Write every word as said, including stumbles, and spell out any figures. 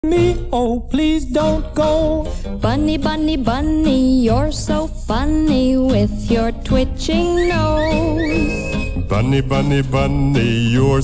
Me, oh, please don't go. Bunny, bunny, bunny, you're so funny with your twitching nose. Bunny, bunny, bunny, you're